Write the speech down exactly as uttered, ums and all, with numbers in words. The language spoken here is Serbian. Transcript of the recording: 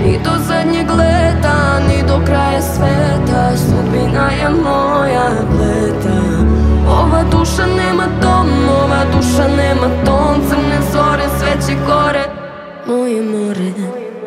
ni do zadnjeg leta, ni do kraja sveta. Sudbina je moja pleta. Ova duša nema dom, ova duša nema ton. Crne zore, sve će gore, moje more.